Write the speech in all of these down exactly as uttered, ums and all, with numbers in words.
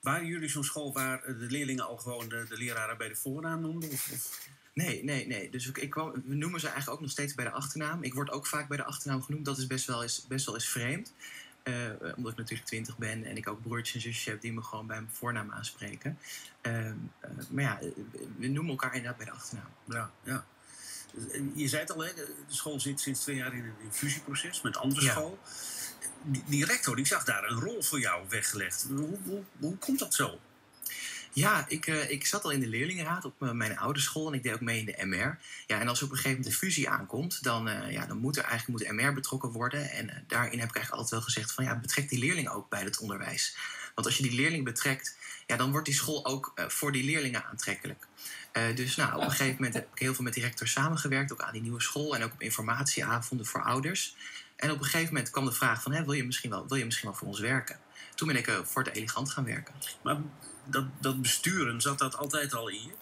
Waren jullie zo'n school waar de leerlingen al gewoon de, de leraren bij de voornaam noemden? Of, of? Nee, nee, nee. Dus ik, ik kwam, we noemen ze eigenlijk ook nog steeds bij de achternaam. Ik word ook vaak bij de achternaam genoemd. Dat is best wel eens, best wel eens vreemd. Uh, omdat ik natuurlijk twintig ben en ik ook broertjes en zusjes heb die me gewoon bij mijn voornaam aanspreken. Uh, uh, maar ja, we noemen elkaar inderdaad bij de achternaam. Ja, ja. Je zei het al, hè, de school zit sinds twee jaar in een fusieproces met een andere Ja. school. Die, die rector die zag daar een rol voor jou weggelegd. Hoe, hoe, hoe komt dat zo? Ja, ik, uh, ik zat al in de leerlingenraad op uh, mijn oude school en ik deed ook mee in de M R. Ja, en als er op een gegeven moment de fusie aankomt, dan, uh, ja, dan moet er eigenlijk moet de M R betrokken worden. En uh, daarin heb ik eigenlijk altijd wel gezegd van ja, betrek die leerling ook bij het onderwijs. Want als je die leerling betrekt, ja, dan wordt die school ook uh, voor die leerlingen aantrekkelijk. Uh, dus nou, op een gegeven moment heb ik heel veel met die rector samengewerkt, ook aan die nieuwe school en ook op informatieavonden voor ouders. En op een gegeven moment kwam de vraag van, hè, wil je misschien wel, wil je misschien wel voor ons werken? Toen ben ik uh, voor het Elegant gaan werken. Maar dat, dat besturen, zat dat altijd al in je?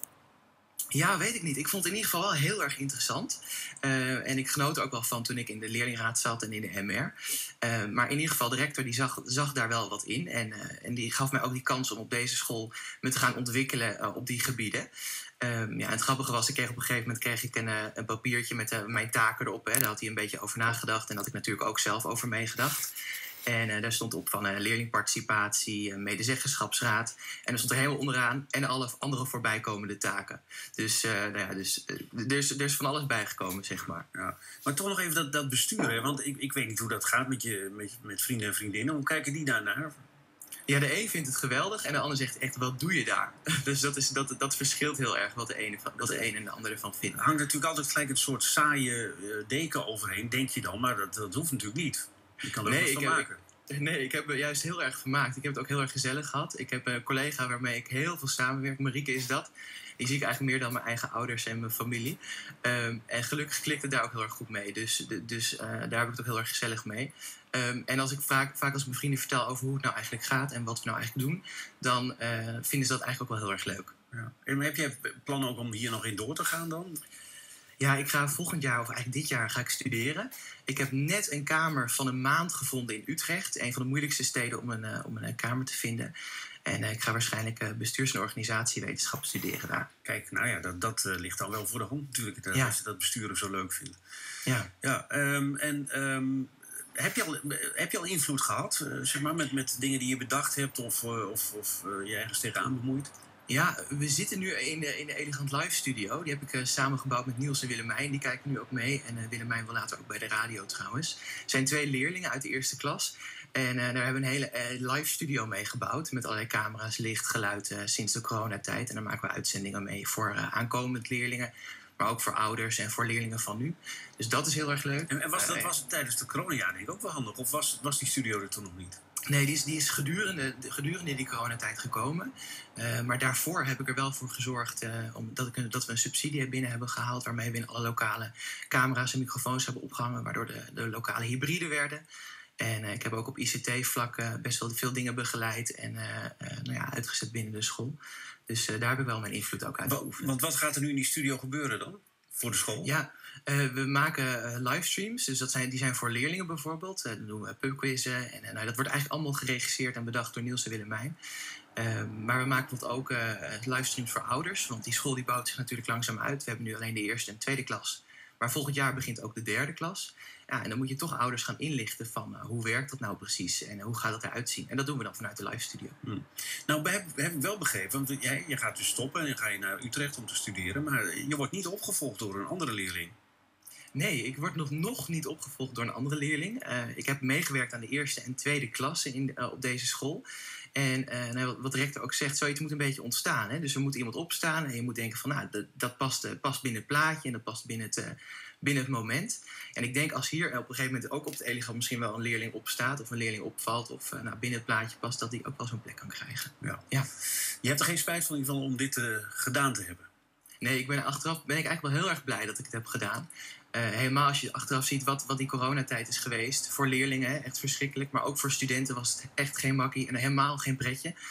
Ja, weet ik niet. Ik vond het in ieder geval wel heel erg interessant. Uh, en ik genoot er ook wel van toen ik in de leerlingraad zat en in de M R. Uh, maar in ieder geval, de rector die zag, zag daar wel wat in. En, uh, en die gaf mij ook die kans om op deze school me te gaan ontwikkelen uh, op die gebieden. Um, ja, en het grappige was, ik kreeg op een gegeven moment kreeg ik een, uh, een papiertje met uh, mijn taken erop. Hè. Daar had hij een beetje over nagedacht. En daar had ik natuurlijk ook zelf over meegedacht. En uh, daar stond op van uh, leerlingparticipatie, uh, medezeggenschapsraad. En er stond er helemaal onderaan en alle andere voorbijkomende taken. Dus, uh, nou ja, dus uh, er, is, er is van alles bijgekomen, zeg maar. Ja. Maar toch nog even dat, dat besturen. Want ik, ik weet niet hoe dat gaat met, je, met, met vrienden en vriendinnen. Hoe kijken die daarnaar? Ja, de een vindt het geweldig en de ander zegt echt, wat doe je daar? Dus dat, is, dat, dat verschilt heel erg wat de ene, wat de een en de ander ervan vindt. Er hangt natuurlijk altijd gelijk een soort saaie uh, deken overheen, denk je dan. Maar dat, dat hoeft natuurlijk niet. Je kan er nee, wat van ik maken. Heb, ik, nee, ik heb me juist heel erg vermaakt. Ik heb het ook heel erg gezellig gehad. Ik heb een collega waarmee ik heel veel samenwerk. Marieke is dat. Die zie ik eigenlijk meer dan mijn eigen ouders en mijn familie. Um, en gelukkig klikt het daar ook heel erg goed mee. Dus, de, dus uh, daar heb ik het ook heel erg gezellig mee. Um, en als ik vaak, vaak als mijn vrienden vertel over hoe het nou eigenlijk gaat en wat we nou eigenlijk doen, dan uh, vinden ze dat eigenlijk ook wel heel erg leuk. Ja. En heb jij plannen ook om hier nog in door te gaan dan? Ja, ik ga volgend jaar, of eigenlijk dit jaar, ga ik studeren. Ik heb net een kamer van een maand gevonden in Utrecht. Een van de moeilijkste steden om een, uh, om een kamer te vinden. En uh, ik ga waarschijnlijk uh, bestuurs- en organisatiewetenschap studeren daar. Kijk, nou ja, dat, dat uh, ligt dan wel voor de hand natuurlijk. Dat, ja. Als je dat besturen zo leuk vindt. Ja. Ja, um, en um, heb, je al, heb je al invloed gehad, uh, zeg maar, met, met dingen die je bedacht hebt of, uh, of, of uh, je ergens tegenaan bemoeit? Ja, we zitten nu in de, in de Elegant Live Studio. Die heb ik uh, samengebouwd met Niels en Willemijn. Die kijken nu ook mee. En uh, Willemijn wil later ook bij de radio trouwens. Het zijn twee leerlingen uit de eerste klas. En uh, daar hebben we een hele uh, live studio mee gebouwd. Met allerlei camera's, licht, geluid uh, sinds de coronatijd. En daar maken we uitzendingen mee voor uh, aankomend leerlingen. Maar ook voor ouders en voor leerlingen van nu. Dus dat is heel erg leuk. En, en was dat uh, was tijdens de coronajaar denk ik ook wel handig? Of was, was die studio er toen nog niet? Nee, die is, die is gedurende, gedurende die coronatijd gekomen. Uh, maar daarvoor heb ik er wel voor gezorgd uh, om, dat, ik, dat we een subsidie binnen hebben gehaald. Waarmee we in alle lokale camera's en microfoons hebben opgehangen. Waardoor de, de lokale hybride werden. En uh, ik heb ook op I C T-vlak uh, best wel veel dingen begeleid. En uh, uh, nou ja, uitgezet binnen de school. Dus uh, daar heb ik wel mijn invloed ook uit geoefend. Want wat gaat er nu in die studio gebeuren dan? Voor de school? Ja, uh, we maken uh, livestreams. Dus dat zijn, die zijn voor leerlingen bijvoorbeeld. Uh, dan doen we pubquizzen. En uh, nou, dat wordt eigenlijk allemaal geregisseerd en bedacht door Niels en Willemijn. Uh, maar we maken bijvoorbeeld ook uh, livestreams voor ouders. Want die school die bouwt zich natuurlijk langzaam uit. We hebben nu alleen de eerste en tweede klas. Maar volgend jaar begint ook de derde klas. Ja, en dan moet je toch ouders gaan inlichten van uh, hoe werkt dat nou precies en uh, hoe gaat dat eruit zien. En dat doen we dan vanuit de live studio. Hmm. Nou, we hebben heb ik wel begrepen, want jij, je gaat dus stoppen en dan ga je naar Utrecht om te studeren. Maar je wordt niet opgevolgd door een andere leerling. Nee, ik word nog, nog niet opgevolgd door een andere leerling. Uh, ik heb meegewerkt aan de eerste en tweede klasse in, uh, op deze school. En uh, nou, wat de rector ook zegt, zoiets moet een beetje ontstaan. Hè? Dus er moet iemand opstaan en je moet denken van, nou, dat, dat past, uh, past binnen het plaatje en dat past binnen het, uh, binnen het moment. En ik denk als hier op een gegeven moment ook op het Elegant misschien wel een leerling opstaat of een leerling opvalt of uh, nou, binnen het plaatje past, dat die ook wel zo'n plek kan krijgen. Ja. Ja. Je hebt er geen spijt van in ieder geval om dit uh, gedaan te hebben? Nee, ik ben achteraf ben ik eigenlijk wel heel erg blij dat ik het heb gedaan. Uh, helemaal als je achteraf ziet wat, wat die coronatijd is geweest. Voor leerlingen echt verschrikkelijk. Maar ook voor studenten was het echt geen makkie en helemaal geen pretje.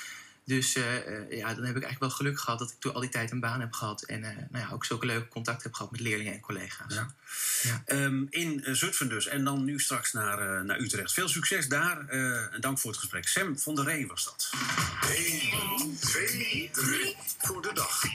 Dus uh, uh, ja, dan heb ik eigenlijk wel geluk gehad dat ik toen al die tijd een baan heb gehad. En uh, nou ja, ook zulke leuke contacten heb gehad met leerlingen en collega's. Ja. Ja. Um, in uh, Zutphen dus. En dan nu straks naar, uh, naar Utrecht. Veel succes daar. Uh, en dank voor het gesprek. Sam van der Ree was dat. één, twee, drie voor de dag.